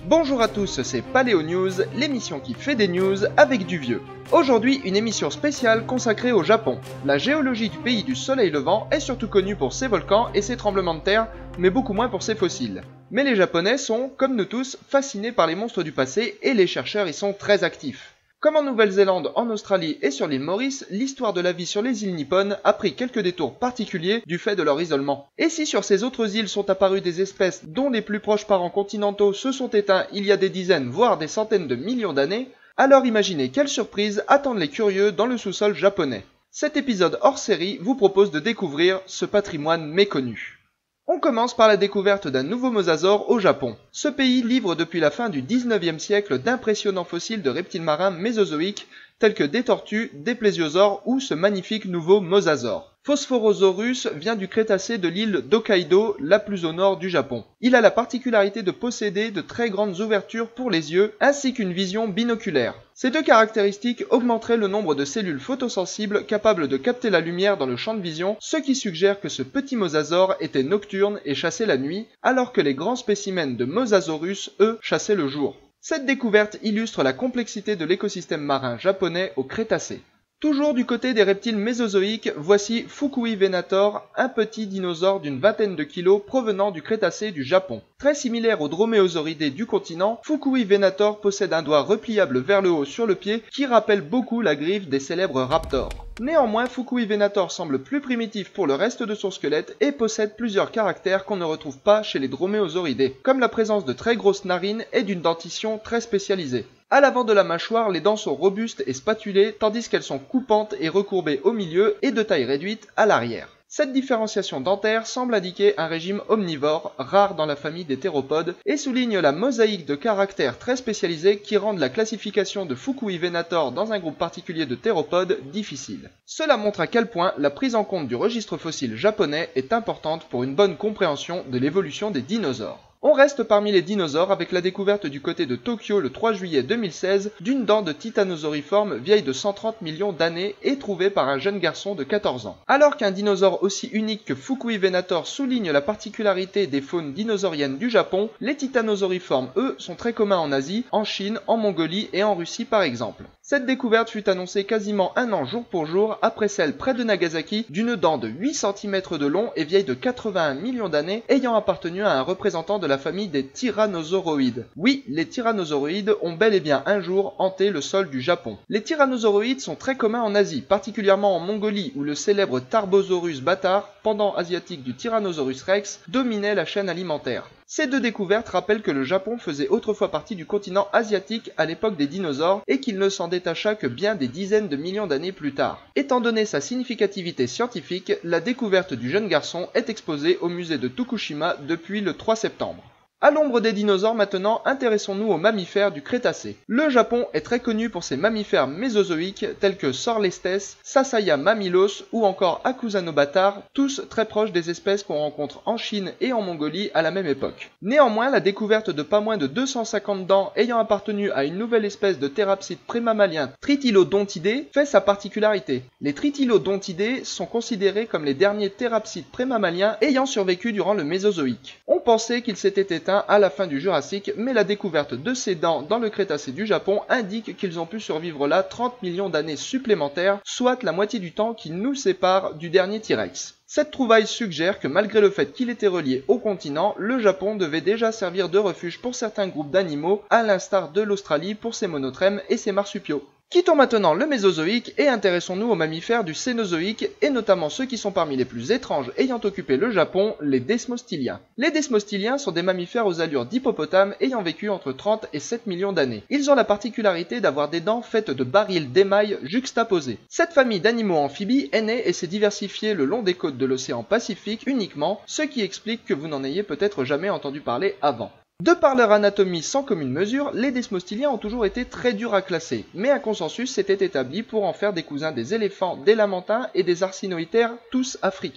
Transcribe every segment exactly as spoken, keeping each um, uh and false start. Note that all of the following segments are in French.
Bonjour à tous, c'est Paléo News, l'émission qui fait des news avec du vieux. Aujourd'hui, une émission spéciale consacrée au Japon. La géologie du pays du soleil levant est surtout connue pour ses volcans et ses tremblements de terre, mais beaucoup moins pour ses fossiles. Mais les Japonais sont, comme nous tous, fascinés par les monstres du passé et les chercheurs y sont très actifs. Comme en Nouvelle-Zélande, en Australie et sur l'île Maurice, l'histoire de la vie sur les îles nippones a pris quelques détours particuliers du fait de leur isolement. Et si sur ces autres îles sont apparues des espèces dont les plus proches parents continentaux se sont éteints il y a des dizaines voire des centaines de millions d'années, alors imaginez quelle surprise attendent les curieux dans le sous-sol japonais. Cet épisode hors série vous propose de découvrir ce patrimoine méconnu. On commence par la découverte d'un nouveau mosasaure au Japon. Ce pays livre depuis la fin du dix-neuvième siècle d'impressionnants fossiles de reptiles marins mésozoïques tels que des tortues, des plésiosaures ou ce magnifique nouveau mosasaure. Phosphorosaurus vient du Crétacé de l'île d'Hokkaido, la plus au nord du Japon. Il a la particularité de posséder de très grandes ouvertures pour les yeux ainsi qu'une vision binoculaire. Ces deux caractéristiques augmenteraient le nombre de cellules photosensibles capables de capter la lumière dans le champ de vision, ce qui suggère que ce petit mosasaure était nocturne et chassait la nuit, alors que les grands spécimens de Mosasaurus, eux, chassaient le jour. Cette découverte illustre la complexité de l'écosystème marin japonais au Crétacé. Toujours du côté des reptiles mésozoïques, voici Fukui venator, un petit dinosaure d'une vingtaine de kilos provenant du Crétacé du Japon. Très similaire aux droméosauridés du continent, Fukui venator possède un doigt repliable vers le haut sur le pied qui rappelle beaucoup la griffe des célèbres raptors. Néanmoins, Fukui venator semble plus primitif pour le reste de son squelette et possède plusieurs caractères qu'on ne retrouve pas chez les droméosauridés, comme la présence de très grosses narines et d'une dentition très spécialisée. À l'avant de la mâchoire, les dents sont robustes et spatulées, tandis qu'elles sont coupantes et recourbées au milieu et de taille réduite à l'arrière. Cette différenciation dentaire semble indiquer un régime omnivore, rare dans la famille des théropodes, et souligne la mosaïque de caractères très spécialisés qui rendent la classification de Fukui venator dans un groupe particulier de théropodes difficile. Cela montre à quel point la prise en compte du registre fossile japonais est importante pour une bonne compréhension de l'évolution des dinosaures. On reste parmi les dinosaures avec la découverte du côté de Tokyo le trois juillet deux mille seize d'une dent de titanosauriforme vieille de cent trente millions d'années et trouvée par un jeune garçon de quatorze ans. Alors qu'un dinosaure aussi unique que Fukui venator souligne la particularité des faunes dinosauriennes du Japon, les titanosauriformes, eux, sont très communs en Asie, en Chine, en Mongolie et en Russie par exemple. Cette découverte fut annoncée quasiment un an jour pour jour après celle près de Nagasaki d'une dent de huit centimètres de long et vieille de quatre-vingt-un millions d'années ayant appartenu à un représentant de la famille des tyrannosauroïdes. Oui, les tyrannosauroïdes ont bel et bien un jour hanté le sol du Japon. Les tyrannosauroïdes sont très communs en Asie, particulièrement en Mongolie où le célèbre Tarbosaurus bâtard, pendant asiatique du Tyrannosaurus rex, dominait la chaîne alimentaire. Ces deux découvertes rappellent que le Japon faisait autrefois partie du continent asiatique à l'époque des dinosaures et qu'il ne s'en détacha que bien des dizaines de millions d'années plus tard. Étant donné sa significativité scientifique, la découverte du jeune garçon est exposée au musée de Tokushima depuis le trois septembre. À l'ombre des dinosaures maintenant, intéressons-nous aux mammifères du Crétacé. Le Japon est très connu pour ses mammifères mésozoïques tels que Sorlestes, Sasaya mammilos ou encore Akuzanobatar, tous très proches des espèces qu'on rencontre en Chine et en Mongolie à la même époque. Néanmoins, la découverte de pas moins de deux cent cinquante dents ayant appartenu à une nouvelle espèce de thérapsides prémammaliens Tritylodontidae fait sa particularité. Les Tritylodontidae sont considérés comme les derniers thérapsides prémammaliens ayant survécu durant le Mésozoïque. On pensait qu'ils s'étaient éteints à la fin du Jurassique, mais la découverte de ces dents dans le Crétacé du Japon indique qu'ils ont pu survivre là trente millions d'années supplémentaires, soit la moitié du temps qui nous sépare du dernier T-Rex. Cette trouvaille suggère que malgré le fait qu'il était relié au continent, le Japon devait déjà servir de refuge pour certains groupes d'animaux, à l'instar de l'Australie pour ses monotrèmes et ses marsupiaux. Quittons maintenant le Mésozoïque et intéressons-nous aux mammifères du Cénozoïque et notamment ceux qui sont parmi les plus étranges ayant occupé le Japon, les Desmostyliens. Les Desmostyliens sont des mammifères aux allures d'hippopotames ayant vécu entre trente et sept millions d'années. Ils ont la particularité d'avoir des dents faites de barils d'émail juxtaposés. Cette famille d'animaux amphibies est née et s'est diversifiée le long des côtes de l'océan Pacifique uniquement, ce qui explique que vous n'en ayez peut-être jamais entendu parler avant. De par leur anatomie sans commune mesure, les Desmostyliens ont toujours été très durs à classer, mais un consensus s'était établi pour en faire des cousins des éléphants, des lamantins et des arsinoithères, tous africains.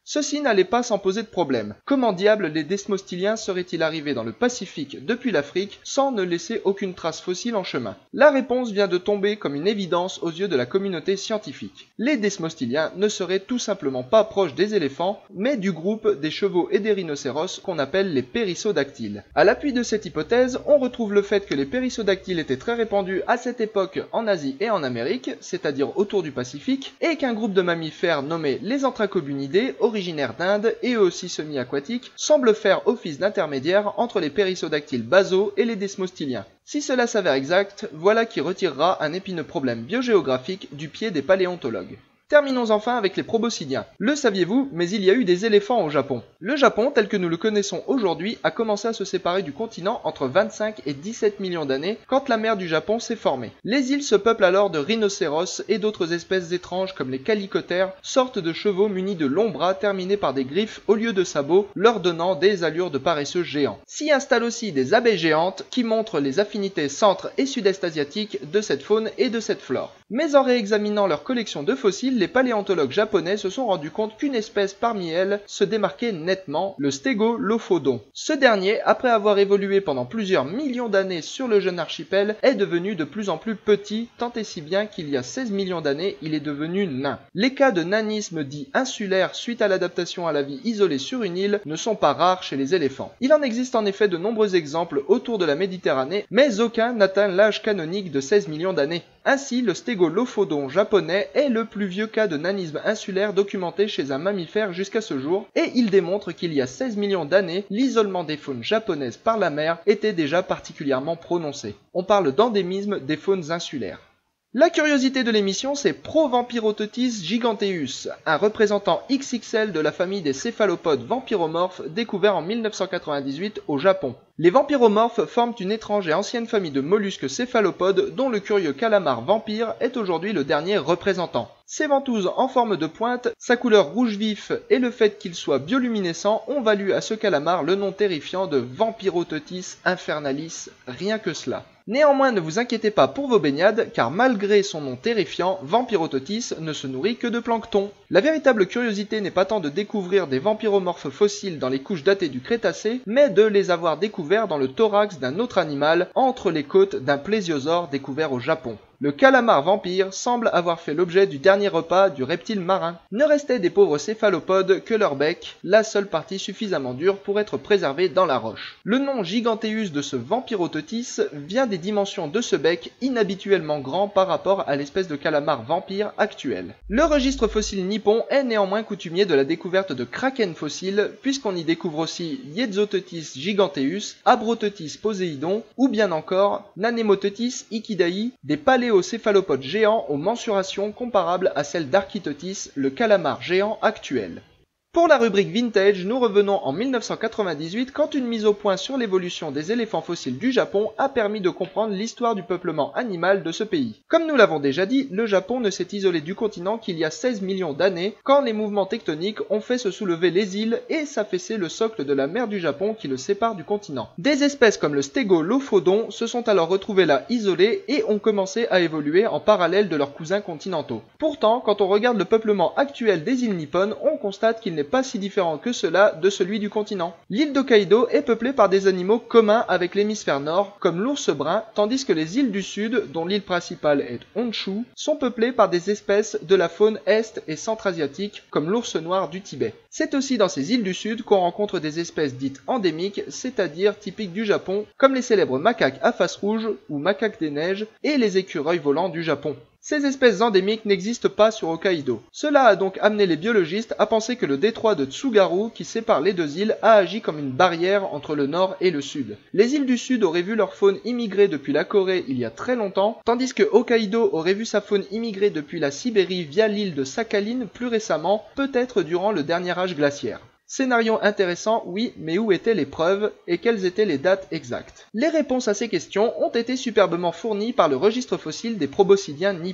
Ceci n'allait pas sans poser de problème. Comment diable les desmostyliens seraient-ils arrivés dans le Pacifique depuis l'Afrique sans ne laisser aucune trace fossile en chemin? La réponse vient de tomber comme une évidence aux yeux de la communauté scientifique. Les desmostyliens ne seraient tout simplement pas proches des éléphants, mais du groupe des chevaux et des rhinocéros qu'on appelle les périssodactyles. À l'appui de cette hypothèse, on retrouve le fait que les périssodactyles étaient très répandus à cette époque en Asie et en Amérique, c'est-à-dire autour du Pacifique, et qu'un groupe de mammifères nommé les Anthracobunidés, originaires d'Inde et eux aussi semi-aquatiques, semble faire office d'intermédiaire entre les périssodactyles basaux et les desmostyliens. Si cela s'avère exact, voilà qui retirera un épineux problème biogéographique du pied des paléontologues. Terminons enfin avec les proboscidiens. Le saviez-vous, mais il y a eu des éléphants au Japon. Le Japon, tel que nous le connaissons aujourd'hui, a commencé à se séparer du continent entre vingt-cinq et dix-sept millions d'années, quand la mer du Japon s'est formée. Les îles se peuplent alors de rhinocéros et d'autres espèces étranges comme les calicotères, sortes de chevaux munis de longs bras terminés par des griffes au lieu de sabots, leur donnant des allures de paresseux géants. S'y installent aussi des abeilles géantes qui montrent les affinités centre- et sud-est asiatiques de cette faune et de cette flore. Mais en réexaminant leur collection de fossiles, les paléontologues japonais se sont rendus compte qu'une espèce parmi elles se démarquait nettement, le stégolophodon. Ce dernier, après avoir évolué pendant plusieurs millions d'années sur le jeune archipel, est devenu de plus en plus petit, tant et si bien qu'il y a seize millions d'années, il est devenu nain. Les cas de nanisme dit insulaire suite à l'adaptation à la vie isolée sur une île ne sont pas rares chez les éléphants. Il en existe en effet de nombreux exemples autour de la Méditerranée, mais aucun n'atteint l'âge canonique de seize millions d'années. Ainsi, le stégolophodon japonais est le plus vieux cas de nanisme insulaire documenté chez un mammifère jusqu'à ce jour, et il démontre qu'il y a seize millions d'années, l'isolement des faunes japonaises par la mer était déjà particulièrement prononcé. On parle d'endémisme des faunes insulaires. La curiosité de l'émission, c'est Provampirototis giganteus, un représentant X X L de la famille des céphalopodes vampiromorphes découvert en mille neuf cent quatre-vingt-dix-huit au Japon. Les vampiromorphes forment une étrange et ancienne famille de mollusques céphalopodes dont le curieux calamar vampire est aujourd'hui le dernier représentant. Ses ventouses en forme de pointe, sa couleur rouge vif et le fait qu'il soit bioluminescent ont valu à ce calamar le nom terrifiant de Vampirototis infernalis, rien que cela. Néanmoins, ne vous inquiétez pas pour vos baignades, car malgré son nom terrifiant, Vampirototis ne se nourrit que de plancton. La véritable curiosité n'est pas tant de découvrir des vampiromorphes fossiles dans les couches datées du Crétacé, mais de les avoir découverts dans le thorax d'un autre animal, entre les côtes d'un plésiosaure découvert au Japon. Le calamar vampire semble avoir fait l'objet du dernier repas du reptile marin. Ne restait des pauvres céphalopodes que leur bec, la seule partie suffisamment dure pour être préservée dans la roche. Le nom giganteus de ce Vampirototis vient des dimensions de ce bec inhabituellement grand par rapport à l'espèce de calamar vampire actuelle. Le registre fossile nippon est néanmoins coutumier de la découverte de kraken fossiles, puisqu'on y découvre aussi Yetzototis giganteus, Abrototis poséidon, ou bien encore Nanemototis ikidae, des paléontologues aux céphalopodes géants aux mensurations comparables à celles d'Architotis, le calamar géant actuel. Pour la rubrique Vintage, nous revenons en mille neuf cent quatre-vingt-dix-huit quand une mise au point sur l'évolution des éléphants fossiles du Japon a permis de comprendre l'histoire du peuplement animal de ce pays. Comme nous l'avons déjà dit, le Japon ne s'est isolé du continent qu'il y a seize millions d'années, quand les mouvements tectoniques ont fait se soulever les îles et s'affaisser le socle de la mer du Japon qui le sépare du continent. Des espèces comme le stégolophodon se sont alors retrouvées là isolées et ont commencé à évoluer en parallèle de leurs cousins continentaux. Pourtant, quand on regarde le peuplement actuel des îles nippones, on constate qu'il n'est pas si différent que cela de celui du continent. L'île d'Hokkaido est peuplée par des animaux communs avec l'hémisphère nord, comme l'ours brun, tandis que les îles du sud, dont l'île principale est Honshu, sont peuplées par des espèces de la faune est et centra-asiatique, comme l'ours noir du Tibet. C'est aussi dans ces îles du sud qu'on rencontre des espèces dites endémiques, c'est-à-dire typiques du Japon, comme les célèbres macaques à face rouge ou macaques des neiges et les écureuils volants du Japon. Ces espèces endémiques n'existent pas sur Hokkaido. Cela a donc amené les biologistes à penser que le détroit de Tsugaru, qui sépare les deux îles, a agi comme une barrière entre le nord et le sud. Les îles du sud auraient vu leur faune immigrer depuis la Corée il y a très longtemps, tandis que Hokkaido aurait vu sa faune immigrer depuis la Sibérie via l'île de Sakhalin plus récemment, peut-être durant le dernier âge glaciaire. Scénario intéressant, oui, mais où étaient les preuves et quelles étaient les dates exactes? Les réponses à ces questions ont été superbement fournies par le registre fossile des proboscidiens nippons.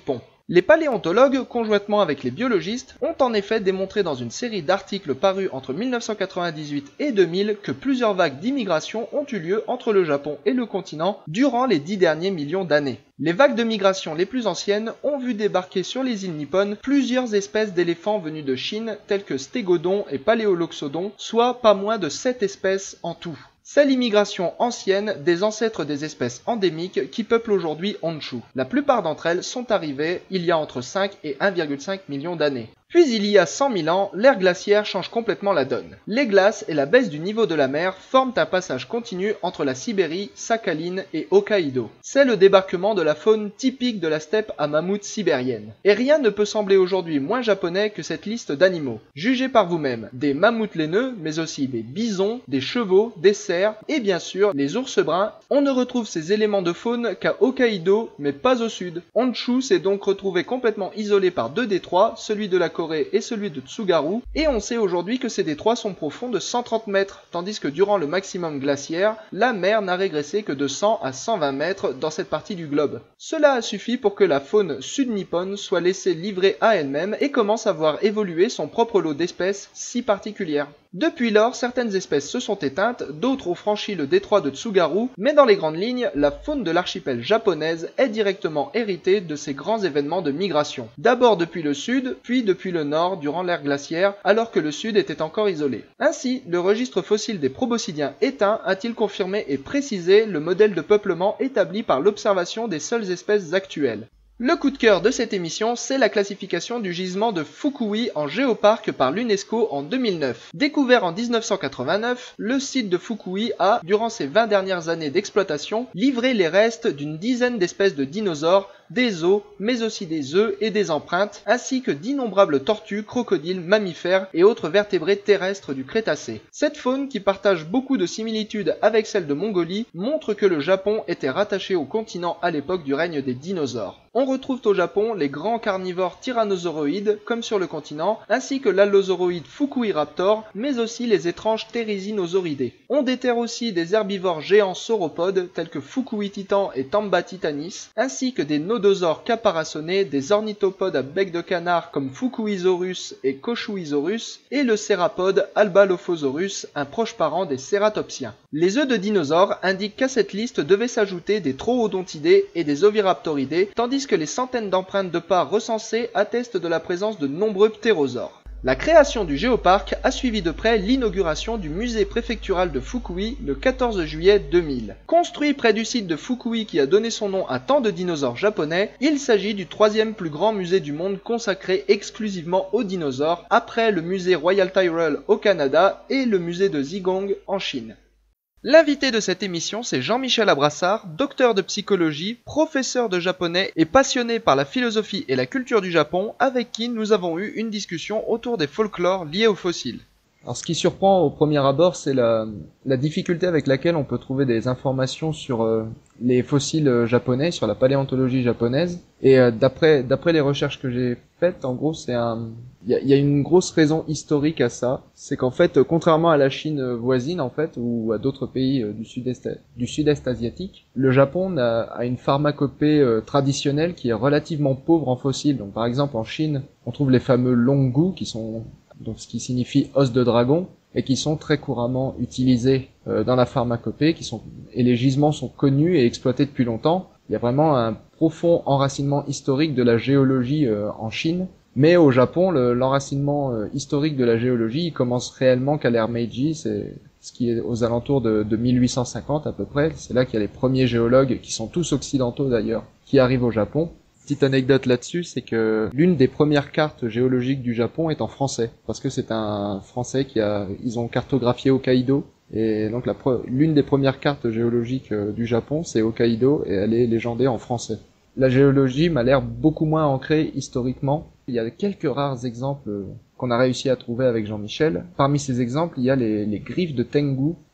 Les paléontologues, conjointement avec les biologistes, ont en effet démontré dans une série d'articles parus entre mille neuf cent quatre-vingt-dix-huit et deux mille que plusieurs vagues d'immigration ont eu lieu entre le Japon et le continent durant les dix derniers millions d'années. Les vagues de migration les plus anciennes ont vu débarquer sur les îles nippones plusieurs espèces d'éléphants venus de Chine tels que Stégodon et Paléoloxodon, soit pas moins de sept espèces en tout. C'est l'immigration ancienne des ancêtres des espèces endémiques qui peuplent aujourd'hui Honshu. La plupart d'entre elles sont arrivées il y a entre cinq et un virgule cinq millions d'années. Puis il y a cent mille ans, l'ère glaciaire change complètement la donne. Les glaces et la baisse du niveau de la mer forment un passage continu entre la Sibérie, Sakhaline et Hokkaido. C'est le débarquement de la faune typique de la steppe à mammouth sibérienne. Et rien ne peut sembler aujourd'hui moins japonais que cette liste d'animaux. Jugez par vous-même, des mammouths laineux, mais aussi des bisons, des chevaux, des cerfs et bien sûr les ours bruns. On ne retrouve ces éléments de faune qu'à Hokkaido, mais pas au sud. Honshu s'est donc retrouvé complètement isolé par deux détroits, celui de la Corée et celui de Tsugaru, et on sait aujourd'hui que ces détroits sont profonds de cent trente mètres, tandis que durant le maximum glaciaire, la mer n'a régressé que de cent à cent vingt mètres dans cette partie du globe. Cela a suffi pour que la faune sud-nippone soit laissée livrée à elle-même et commence à voir évoluer son propre lot d'espèces si particulières. Depuis lors, certaines espèces se sont éteintes, d'autres ont franchi le détroit de Tsugaru, mais dans les grandes lignes, la faune de l'archipel japonaise est directement héritée de ces grands événements de migration. D'abord depuis le sud, puis depuis le nord durant l'ère glaciaire, alors que le sud était encore isolé. Ainsi, le registre fossile des proboscidiens éteints a-t-il confirmé et précisé le modèle de peuplement établi par l'observation des seules espèces actuelles. Le coup de cœur de cette émission, c'est la classification du gisement de Fukui en géoparc par l'UNESCO en deux mille neuf. Découvert en mille neuf cent quatre-vingt-neuf, le site de Fukui a, durant ses vingt dernières années d'exploitation, livré les restes d'une dizaine d'espèces de dinosaures, des os, mais aussi des œufs et des empreintes, ainsi que d'innombrables tortues, crocodiles, mammifères et autres vertébrés terrestres du Crétacé. Cette faune, qui partage beaucoup de similitudes avec celle de Mongolie, montre que le Japon était rattaché au continent à l'époque du règne des dinosaures. On retrouve au Japon les grands carnivores tyrannosauroïdes, comme sur le continent, ainsi que l'allosauroïde Fukuiraptor, mais aussi les étranges Therizinosauridae. On déterre aussi des herbivores géants sauropodes, tels que Fukui titan et Tamba titanis, ainsi que des nodosaures caparaçonnés, des ornithopodes à bec de canard comme Fukuisaurus et Koshuisaurus, et le cérapode Albalophosaurus, un proche parent des cératopsiens. Les œufs de dinosaures indiquent qu'à cette liste devaient s'ajouter des troodontidés et des oviraptoridés, tandis que les centaines d'empreintes de pas recensées attestent de la présence de nombreux ptérosaures. La création du géoparc a suivi de près l'inauguration du musée préfectural de Fukui le quatorze juillet deux mille. Construit près du site de Fukui qui a donné son nom à tant de dinosaures japonais, il s'agit du troisième plus grand musée du monde consacré exclusivement aux dinosaures, après le musée Royal Tyrrell au Canada et le musée de Zhejiang en Chine. L'invité de cette émission, c'est Jean-Michel Abrassard, docteur de psychologie, professeur de japonais et passionné par la philosophie et la culture du Japon, avec qui nous avons eu une discussion autour des folklores liés aux fossiles. Alors, ce qui surprend au premier abord, c'est la, la difficulté avec laquelle on peut trouver des informations sur euh, les fossiles euh, japonais, sur la paléontologie japonaise. Et euh, d'après d'après les recherches que j'ai faites, en gros, c'est un, il y a, y a une grosse raison historique à ça. C'est qu'en fait, euh, contrairement à la Chine voisine, en fait, ou à d'autres pays euh, du sud-est du sud-est asiatique, le Japon a, a une pharmacopée euh, traditionnelle qui est relativement pauvre en fossiles. Donc, par exemple, en Chine, on trouve les fameux longu qui sont donc ce qui signifie os de dragon, et qui sont très couramment utilisés euh, dans la pharmacopée, qui sont et les gisements sont connus et exploités depuis longtemps. Il y a vraiment un profond enracinement historique de la géologie euh, en Chine, mais au Japon, le, l'enracinement euh, historique de la géologie il commence réellement qu'à l'ère Meiji, c'est ce qui est aux alentours de, de mille huit cent cinquante à peu près. C'est là qu'il y a les premiers géologues, qui sont tous occidentaux d'ailleurs, qui arrivent au Japon. Petite anecdote là-dessus, c'est que l'une des premières cartes géologiques du Japon est en français, parce que c'est un Français qui a, ils ont cartographié Hokkaido, et donc la pre, l'une des premières cartes géologiques du Japon, c'est Hokkaido, et elle est légendée en français. La géologie m'a l'air beaucoup moins ancrée historiquement. Il y a quelques rares exemples qu'on a réussi à trouver avec Jean-Michel. Parmi ces exemples, il y a les, les griffes de Tengu,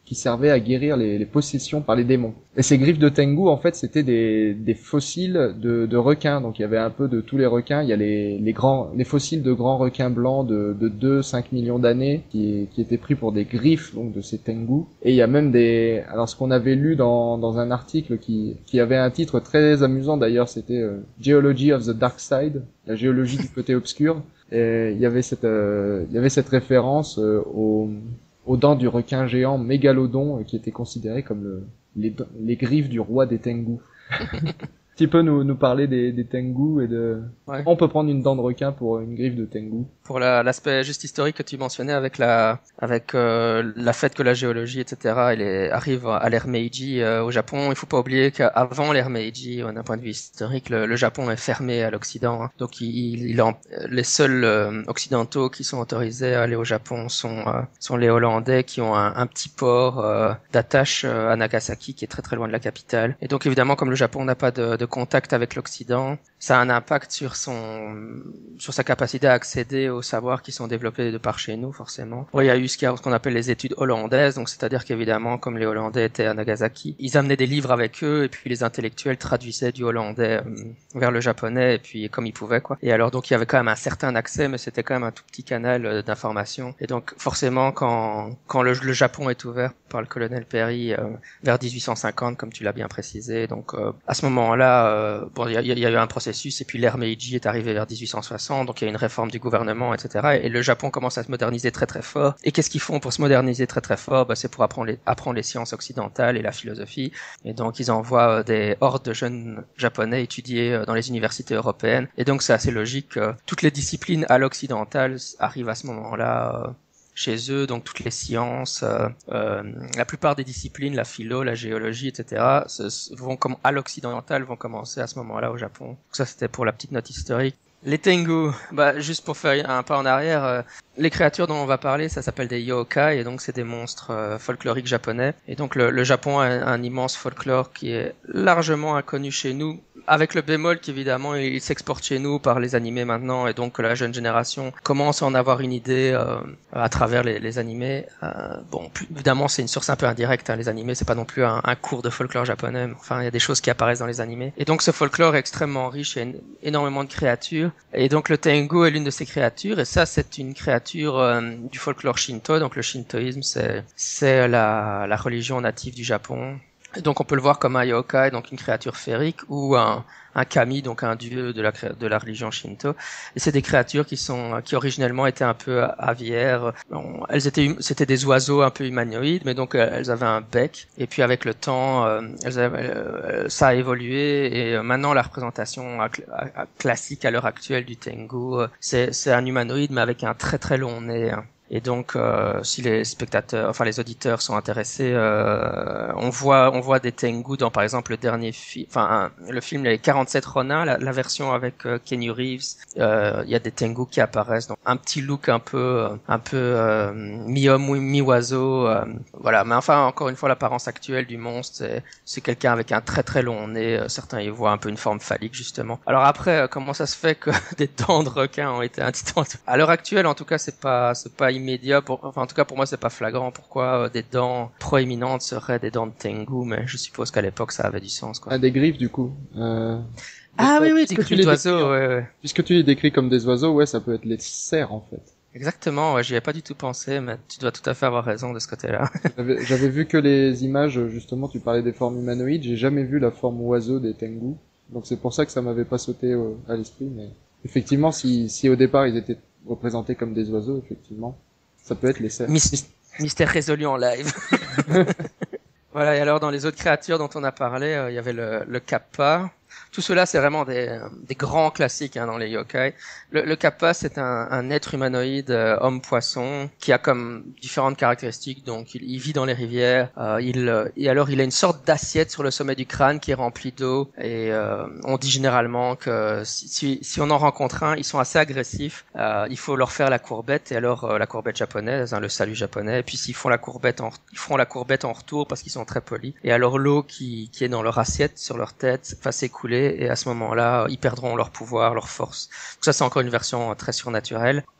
qui servaient à guérir les, les possessions par les démons. Et ces griffes de Tengu, en fait, c'était des, des fossiles de, de requins. Donc il y avait un peu de tous les requins. Il y a les, les grands, les fossiles de grands requins blancs de, de deux à cinq millions d'années qui, qui étaient pris pour des griffes donc de ces Tengu. Et il y a même des, alors ce qu'on avait lu dans, dans un article qui, qui avait un titre très amusant d'ailleurs, c'était euh, Geology of the Dark Side, la géologie du côté obscur. Et il y avait cette, euh, il y avait cette référence euh, au aux dents du requin géant Mégalodon, euh, qui était considéré comme le, les, les griffes du roi des Tengu. Tu peux nous, nous parler des, des Tengu et de... Ouais. On peut prendre une dent de requin pour une griffe de Tengu. Pour la, l'aspect juste historique que tu mentionnais avec la, avec euh, la fait que la géologie, et cetera, elle est, arrive à l'ère Meiji euh, au Japon, il faut pas oublier qu'avant l'ère Meiji, euh, d'un point de vue historique, le, le Japon est fermé à l'Occident. Hein. Donc, il, il en, les seuls euh, occidentaux qui sont autorisés à aller au Japon sont, euh, sont les Hollandais qui ont un, un petit port euh, d'attache euh, à Nagasaki, qui est très très loin de la capitale. Et donc, évidemment, comme le Japon n'a pas de, de contact avec l'Occident, ça a un impact sur son, sur sa capacité à accéder aux savoirs qui sont développés de par chez nous, forcément. Bon, il y a eu ce qu'on appelle les études hollandaises, donc c'est-à-dire qu'évidemment, comme les Hollandais étaient à Nagasaki, ils amenaient des livres avec eux, et puis les intellectuels traduisaient du hollandais euh, vers le japonais, et puis comme ils pouvaient, quoi. Et alors, donc, il y avait quand même un certain accès, mais c'était quand même un tout petit canal euh, d'information. Et donc, forcément, quand, quand le, le Japon est ouvert par le colonel Perry euh, vers dix-huit cent cinquante, comme tu l'as bien précisé, donc euh, à ce moment-là, euh, bon, il y a, y a eu un processus, et puis l'ère Meiji est arrivée vers dix-huit cent soixante, donc il y a une réforme du gouvernement, et cetera. Et le Japon commence à se moderniser très très fort. Et qu'est-ce qu'ils font pour se moderniser très très fort? Bah, c'est pour apprendre les, apprendre les sciences occidentales et la philosophie. Et donc ils envoient euh, des hordes de jeunes japonais étudier euh, dans les universités européennes. Et donc c'est assez logique que toutes les disciplines à l'occidental arrivent à ce moment-là euh, chez eux, donc toutes les sciences, euh, euh, la plupart des disciplines, la philo, la géologie, et cetera, se, vont comme à l'occidental vont commencer à ce moment-là au Japon. Donc ça c'était pour la petite note historique. Les Tengu, bah juste pour faire un pas en arrière, euh, les créatures dont on va parler, ça s'appelle des yokai, et donc c'est des monstres euh, folkloriques japonais. Et donc le, le Japon a un, un immense folklore qui est largement inconnu chez nous, avec le bémol qu'évidemment il, il s'exporte chez nous par les animés maintenant, et donc la jeune génération commence à en avoir une idée euh, à travers les, les animés. Euh, bon, plus, évidemment c'est une source un peu indirecte, hein, les animés c'est pas non plus un, un cours de folklore japonais, mais enfin il y a des choses qui apparaissent dans les animés. Et donc ce folklore est extrêmement riche, il y a une, énormément de créatures. Et donc le Tengu est l'une de ces créatures, et ça c'est une créature euh, du folklore Shinto. Donc le shintoïsme c'est c'est la la religion native du Japon. Et donc on peut le voir comme un yokai, donc une créature féerique, ou un un kami, donc un dieu de la de la religion Shinto. Et c'est des créatures qui sont qui originellement étaient un peu aviaires. Bon, elles étaient c'était des oiseaux un peu humanoïdes, mais donc elles avaient un bec. Et puis avec le temps, euh, elles avaient, euh, ça a évolué. Et euh, maintenant la représentation à, à, à, classique à l'heure actuelle du Tengu, euh, c'est c'est un humanoïde mais avec un très très long nez. Hein. Et donc, euh, si les spectateurs, enfin les auditeurs sont intéressés, euh, on voit, on voit des Tengu dans, par exemple, le dernier film, enfin un, le film les quarante-sept Ronin, la, la version avec euh, Keanu Reeves. Il euh, y a des Tengu qui apparaissent, donc un petit look un peu, un peu euh, mi-homme ou mi-oiseau, euh, voilà. Mais enfin, encore une fois, l'apparence actuelle du monstre, c'est, c'est quelqu'un avec un très très long nez. Certains y voient un peu une forme phallique justement. Alors après, comment ça se fait que des dents de requin ont été intitulées? À l'heure actuelle, en tout cas, c'est pas, c'est pas immédiat, pour, enfin en tout cas pour moi c'est pas flagrant pourquoi euh, des dents proéminentes seraient des dents de Tengu, mais je suppose qu'à l'époque ça avait du sens, quoi. Ah, des griffes du coup. Euh... Ah oui oui, des griffes d'oiseaux, ouais, ouais. Puisque tu les décris comme des oiseaux, ouais, ça peut être les cerfs en fait. Exactement, ouais, j'y avais pas du tout pensé, mais tu dois tout à fait avoir raison de ce côté-là. j'avais, j'avais vu que les images, justement, tu parlais des formes humanoïdes, j'ai jamais vu la forme oiseau des Tengu, donc c'est pour ça que ça m'avait pas sauté euh, à l'esprit, mais effectivement, si, si au départ ils étaient représentés comme des oiseaux, effectivement, ça peut être les cerfs. Myst- mystère résolu en live. Voilà, et alors dans les autres créatures dont on a parlé, euh, il y avait le, le kappa. Tout cela, c'est vraiment des, des grands classiques hein, dans les yokai. Le, le kappa, c'est un, un être humanoïde euh, homme-poisson qui a comme différentes caractéristiques. Donc, il, il vit dans les rivières. Euh, il euh, et alors, il a une sorte d'assiette sur le sommet du crâne qui est remplie d'eau. Et euh, on dit généralement que si, si, si on en rencontre un, ils sont assez agressifs. Euh, il faut leur faire la courbette. Et alors, euh, la courbette japonaise, hein, le salut japonais. Et puis, s'ils font la courbette, en, ils feront la courbette en retour parce qu'ils sont très polis. Et alors, l'eau qui, qui est dans leur assiette sur leur tête va s'écouler. Et à ce moment-là, ils perdront leur pouvoir, leur force. Donc ça, c'est encore une version très surnaturelle.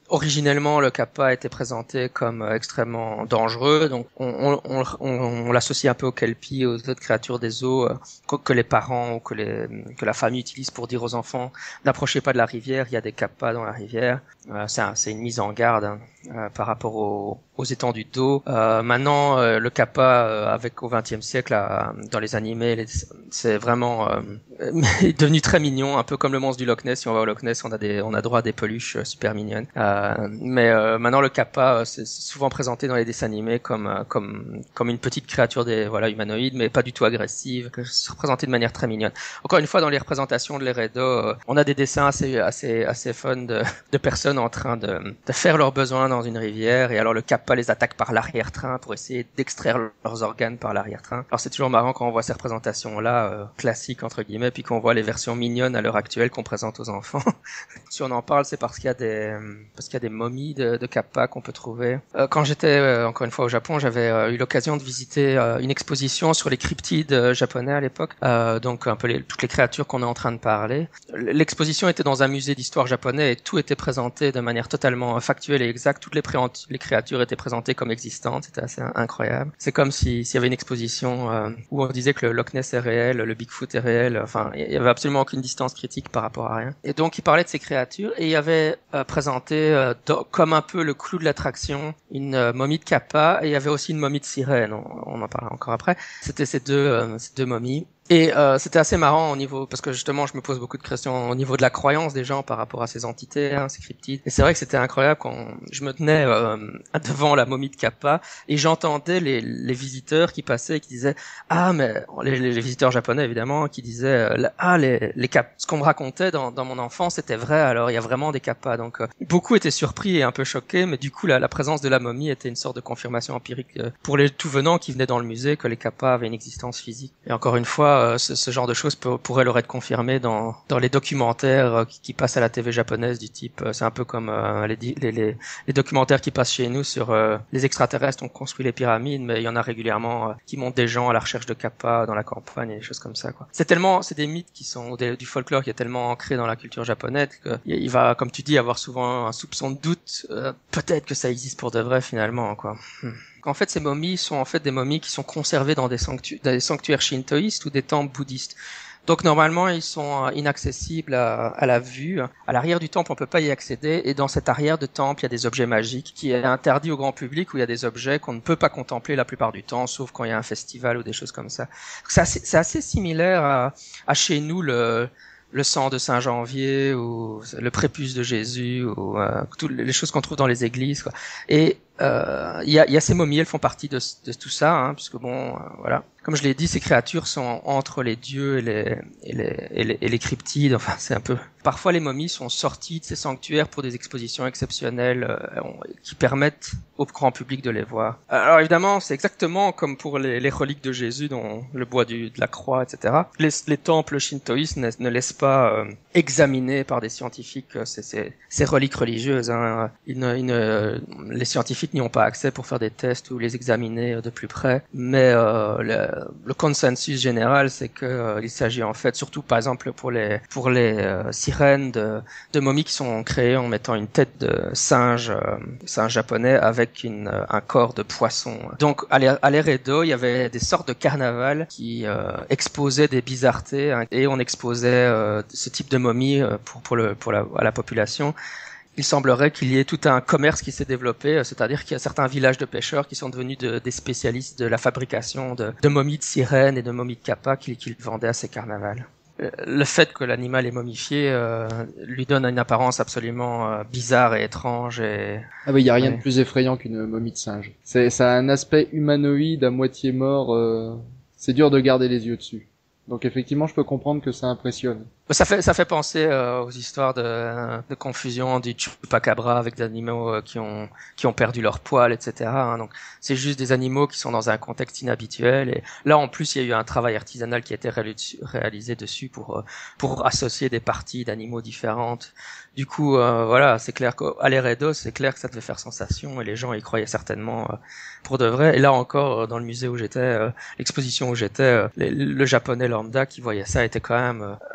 originellement, le kappa était présenté comme euh, extrêmement dangereux, donc on, on, on, on l'associe un peu au kelpie, aux autres créatures des eaux euh, que, que les parents ou que, les, que la famille utilise pour dire aux enfants n'approchez pas de la rivière, il y a des kappas dans la rivière. Euh, c'est, un, c'est une mise en garde hein, euh, par rapport au, aux étendues d'eau. Euh, maintenant, euh, le kappa, euh, avec au vingtième siècle, euh, dans les animés, les, c'est vraiment euh, devenu très mignon, un peu comme le monstre du Loch Ness. Si on va au Loch Ness, on a des, on a droit à des peluches euh, super mignonnes. Euh, mais euh, maintenant, le kappa, euh, c'est souvent présenté dans les dessins animés comme, euh, comme, comme une petite créature des, voilà, humanoïde, mais pas du tout agressive, que c'est représenté de manière très mignonne. Encore une fois, dans les représentations de l'Eredo, euh, on a des dessins assez, assez, assez fun de, de personnes en train de, de faire leurs besoins dans une rivière, et alors le kappa les attaque par l'arrière-train pour essayer d'extraire leurs organes par l'arrière-train. Alors c'est toujours marrant quand on voit ces représentations-là, euh, classiques entre guillemets, puis qu'on voit les versions mignonnes à l'heure actuelle qu'on présente aux enfants. Si on en parle, c'est parce qu'il y a des, parce qu'il y a des momies de, de kappa qu'on peut trouver. Euh, quand j'étais, euh, encore une fois au Japon, j'avais euh, eu l'occasion de visiter euh, une exposition sur les cryptides euh, japonais à l'époque, euh, donc un peu les, toutes les créatures qu'on est en train de parler. L'exposition était dans un musée d'histoire japonais et tout était présenté de manière totalement factuelle et exacte. Toutes les, pré- les créatures étaient présentées comme existantes. C'était assez incroyable. C'est comme si, s'il y avait une exposition euh, où on disait que le Loch Ness est réel, le Bigfoot est réel. Enfin, il y avait absolument aucune distance critique par rapport à rien. Et donc, il parlait de ces créatures et il avait euh, présenté euh, do- comme un peu le clou de l'attraction une euh, momie de kappa, et il y avait aussi une momie de sirène. On, on en parlera encore après. C'était ces deux, euh, ces deux momies. Et euh, c'était assez marrant au niveau, parce que justement je me pose beaucoup de questions au niveau de la croyance des gens par rapport à ces entités, hein, ces cryptides. Et c'est vrai que c'était incroyable quand je me tenais euh, devant la momie de kappa et j'entendais les, les visiteurs qui passaient et qui disaient ah mais les, les visiteurs japonais évidemment qui disaient euh, ah les les cap ce qu'on me racontait dans, dans mon enfance c'était vrai, alors il y a vraiment des kappas. Donc euh, beaucoup étaient surpris et un peu choqués, mais du coup la, la présence de la momie était une sorte de confirmation empirique euh, pour les tout venants qui venaient dans le musée que les kappas avaient une existence physique. Et encore une fois, Euh, ce, ce genre de choses peut, pourrait leur être confirmé dans, dans les documentaires euh, qui, qui passent à la T V japonaise du type, euh, c'est un peu comme euh, les, les, les, les documentaires qui passent chez nous sur euh, les extraterrestres ont construit les pyramides, mais il y en a régulièrement euh, qui montrent des gens à la recherche de kappa dans la campagne et des choses comme ça, quoi. C'est tellement, c'est des mythes qui sont, des, du folklore qui est tellement ancré dans la culture japonaise que il va, comme tu dis, avoir souvent un soupçon de doute, euh, peut-être que ça existe pour de vrai finalement, quoi. Hmm. En fait, ces momies sont en fait des momies qui sont conservées dans des, sanctu- dans des sanctuaires shintoïstes ou des temples bouddhistes. Donc normalement, ils sont inaccessibles à, à la vue. À l'arrière du temple, on peut pas y accéder. Et dans cet arrière de temple, il y a des objets magiques qui est interdit au grand public, où il y a des objets qu'on ne peut pas contempler la plupart du temps, sauf quand il y a un festival ou des choses comme ça. C'est assez, c'est assez similaire à, à chez nous le le sang de Saint-Janvier ou le prépuce de Jésus ou euh, toutes les choses qu'on trouve dans les églises, quoi. Et il euh, y, a, y a ces momies, elles font partie de, de tout ça, hein, puisque bon, euh, voilà. Comme je l'ai dit, ces créatures sont entre les dieux et les, et les, et les, et les cryptides. Enfin, c'est un peu. Parfois, les momies sont sorties de ces sanctuaires pour des expositions exceptionnelles euh, qui permettent au grand public de les voir. Alors évidemment, c'est exactement comme pour les, les reliques de Jésus, dont le bois du, de la croix, et cetera. Les, les temples shintoïstes ne, ne laissent pas euh, examiner par des scientifiques euh, ces, ces, ces reliques religieuses. Hein. Ils ne, ils ne, les scientifiques n'y ont pas accès pour faire des tests ou les examiner de plus près, mais euh, le, le consensus général, c'est que euh, il s'agit en fait, surtout par exemple pour les pour les euh, sirènes de, de momies qui sont créées en mettant une tête de singe, euh, singe japonais avec une, euh, un corps de poisson. Donc à l'ère Edo, il y avait des sortes de carnavals qui euh, exposaient des bizarretés, hein, et on exposait euh, ce type de momies euh, pour pour le pour la à la population. Il semblerait qu'il y ait tout un commerce qui s'est développé, c'est-à-dire qu'il y a certains villages de pêcheurs qui sont devenus de, des spécialistes de la fabrication de, de momies de sirènes et de momies de kappa qu'ils qu'ils vendaient à ces carnavals. Le fait que l'animal est momifié euh, lui donne une apparence absolument euh, bizarre et étrange. Et... Ah oui, il y a rien ouais. de plus effrayant qu'une momie de singe. C'est, ça a un aspect humanoïde à moitié mort. Euh... C'est dur de garder les yeux dessus. Donc effectivement, je peux comprendre que ça impressionne. Ça fait ça fait penser euh, aux histoires de, de confusion du chupacabra avec des animaux euh, qui ont qui ont perdu leur poil, et cetera. Hein. Donc c'est juste des animaux qui sont dans un contexte inhabituel. Et là, en plus, il y a eu un travail artisanal qui a été réalisé dessus pour euh, pour associer des parties d'animaux différentes. Du coup, euh, voilà, c'est clair qu'à l'ère Edo, c'est clair que ça devait faire sensation et les gens y croyaient certainement euh, pour de vrai. Et là encore, dans le musée où j'étais, euh, l'exposition où j'étais, euh, le, le japonais lambda qui voyait ça était quand même euh, un peu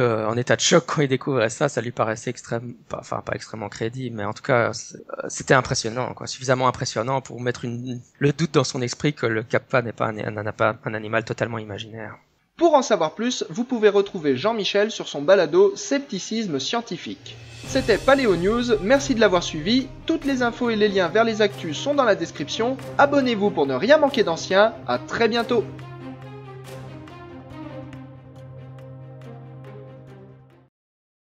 euh, en état de choc quand il découvrait ça. Ça lui paraissait extrêmement, enfin pas extrêmement crédible, mais en tout cas c'était impressionnant, quoi, suffisamment impressionnant pour mettre une, le doute dans son esprit que le Kappa n'est pas un, un, un, un animal totalement imaginaire. Pour en savoir plus, vous pouvez retrouver Jean-Michel sur son balado Scepticisme scientifique. C'était Paléo News, merci de l'avoir suivi, toutes les infos et les liens vers les actus sont dans la description, abonnez-vous pour ne rien manquer d'anciens, à très bientôt.